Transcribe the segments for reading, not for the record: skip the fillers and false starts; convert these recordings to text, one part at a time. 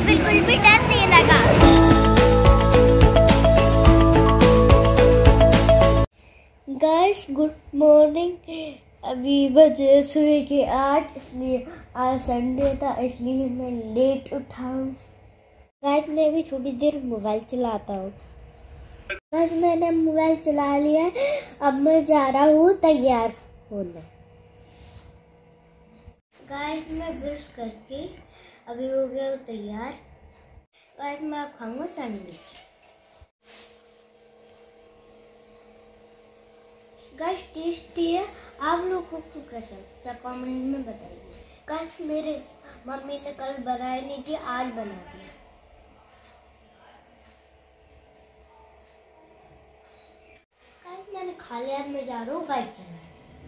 बिल्कुल भी डर नहीं लगा। Guys good morning. अभी बजे सुबह के 8, इसलिए आज संडे था इसलिए मैं लेट उठा हूँ। गाइस मैं भी थोड़ी देर मोबाइल चलाता हूँ। गाइस मैंने मोबाइल चला लिया है, अब मैं जा रहा हूँ तैयार होने। गाइस मैं ब्रश करके अभी हो गया हूँ तैयार। गाइस मैं अब खाऊंगा सैंडविच। गाइस टेस्टी है, आप लोगों को कैसा लगता है कमेंट में बताइए। गाइस मेरे मम्मी ने कल बनाई नहीं थी, आज बना दिया। गाइस मैंने खा लिया, मैं जा रहा हूँ बाइक चलाने।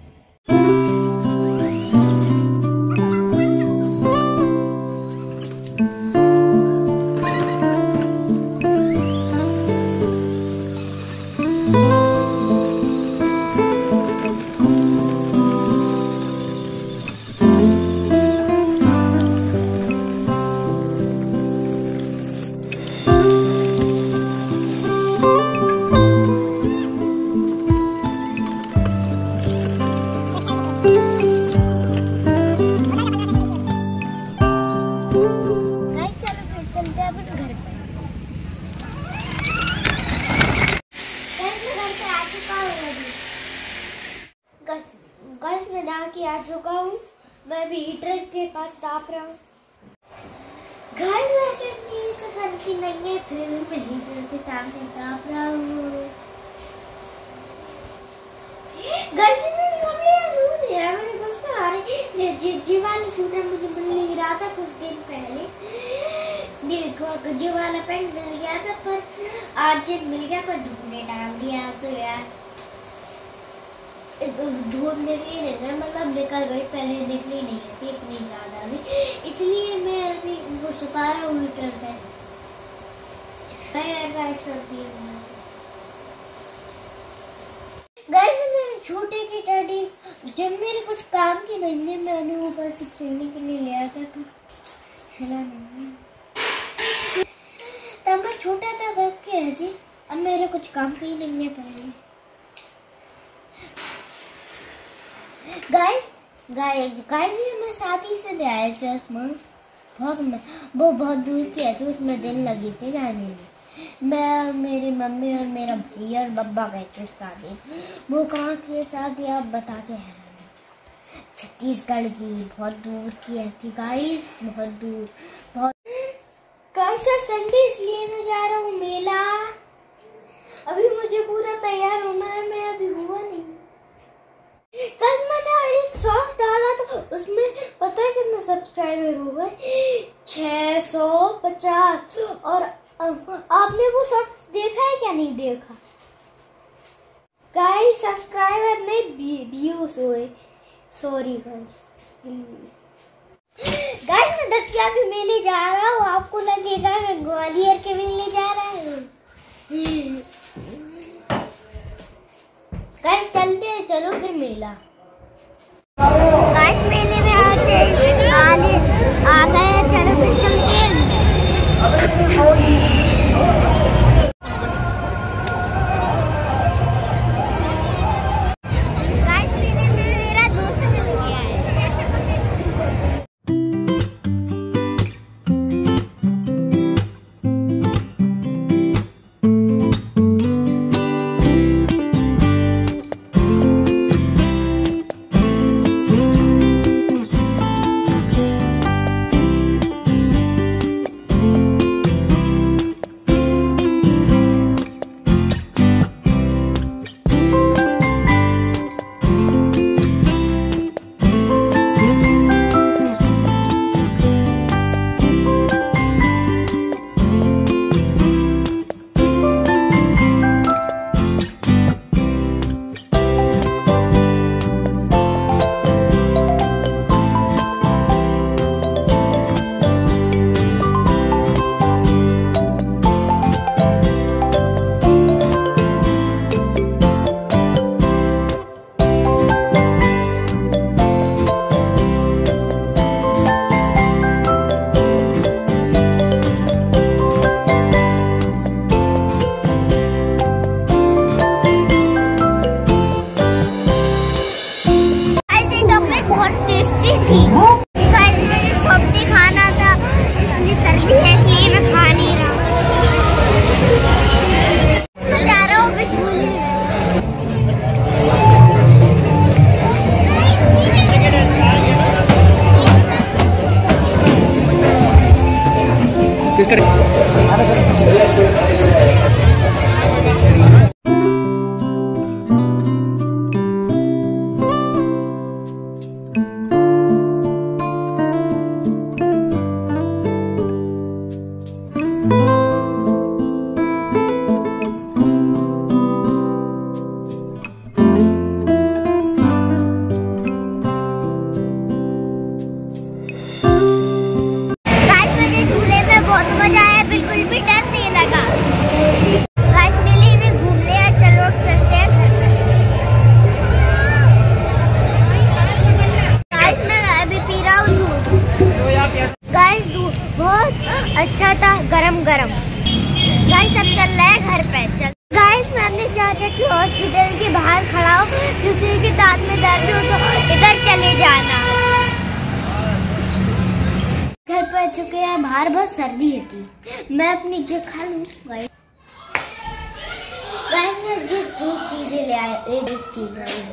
गाइस मैं नहा के आ चुका हूँ, मैं भी हीटर के पास ताप रहा हूँ। गाइस वैसे इतनी भी तो सर्दी नहीं है, फिर भी मैं हीटर के सामने ताप रहा हूँ। गाइस मेरे कपड़े धुल नहीं रहा, मुझे गुस्सा आ रही। जी वाला स्वेटर मुझे मिल रहा था कुछ दिन पहले, जी वाला पैंट मिल गया था, पर आज मिल गया पर धुलने डाल दिया। तो यार धूप निकली नहीं, मतलब निकल गई, पहले निकली नहीं थी इतनी ज्यादा भी, इसलिए मैं अभी उनको सुखा रहा हूँ हीटर पे। गाइस सर्दी गाइस मेरे छोटे की टडी जब मेरे कुछ काम की नहीं है, मैंने ऊपर से खेलने के लिए ले आया था, तो खेला नहीं। तब मैं छोटा था कब के है जी, अब मेरे कुछ काम की नहीं है पहले। गाइस ये मैं साथी से ले आया चश्मा, बहुत दूर की थी, उसमें दिन लगी थी जाने में। मैं मेरी मम्मी और मेरा भैया और बब्बा गए थे शादी। वो कहाँ की शादी आप बताते हैं? छत्तीसगढ़ की, बहुत दूर की थी गाइस, बहुत दूर। बहुत गाइस संडे इसलिए मैं जा रहा हूँ मेला। अभी मुझे पूरा तैयार होना है, मैं अभी हुआ नहीं। कल मैंने एक शॉर्ट्स डाला था, उसमें पता है कितने सब्सक्राइबर हो गए? 650। और आपने वो शॉर्ट्स देखा है क्या? नहीं देखा गाइस, सब्सक्राइबर नहीं व्यूज हुए, सॉरी गाइस। गाइस मैं दतिया के मेले जा रहा हूँ, आपको लगेगा मैं ग्वालियर के मेले जा रहा हूँ। गाइस चलते हैं, चलो फिर मेला। गाइस मेले में आ गए, चलो फिर चलते हैं। बहुत मजा आया, बिल्कुल भी डर नहीं लगा। गाइस मेले में घूम लिया, चलो चलते हैं घर पे। गाइस मैं अभी पी रहा हूँ दूध। गाइस दूध बहुत अच्छा था, गरम गरम। गाइस अब चल रहे हैं घर पे। चल गाइस मैं अपने चाचा की हॉस्पिटल के बाहर खड़ा हूँ। किसी के दांत में दर्द हो तो इधर चले जाना। घर पर चुके हैं, बाहर बहुत सर्दी होती। मैं अपनी जगह खा लूँ। गाइस मैं ये दो चीजें ले आए, एक चीज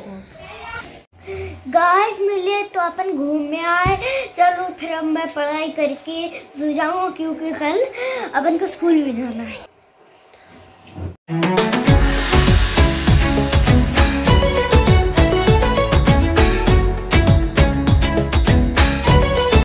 गाइस मिले तो अपन घूमने आए। चलो फिर अब मैं पढ़ाई करके सो जाऊँ, क्योंकि कल अपन को स्कूल भी जाना है।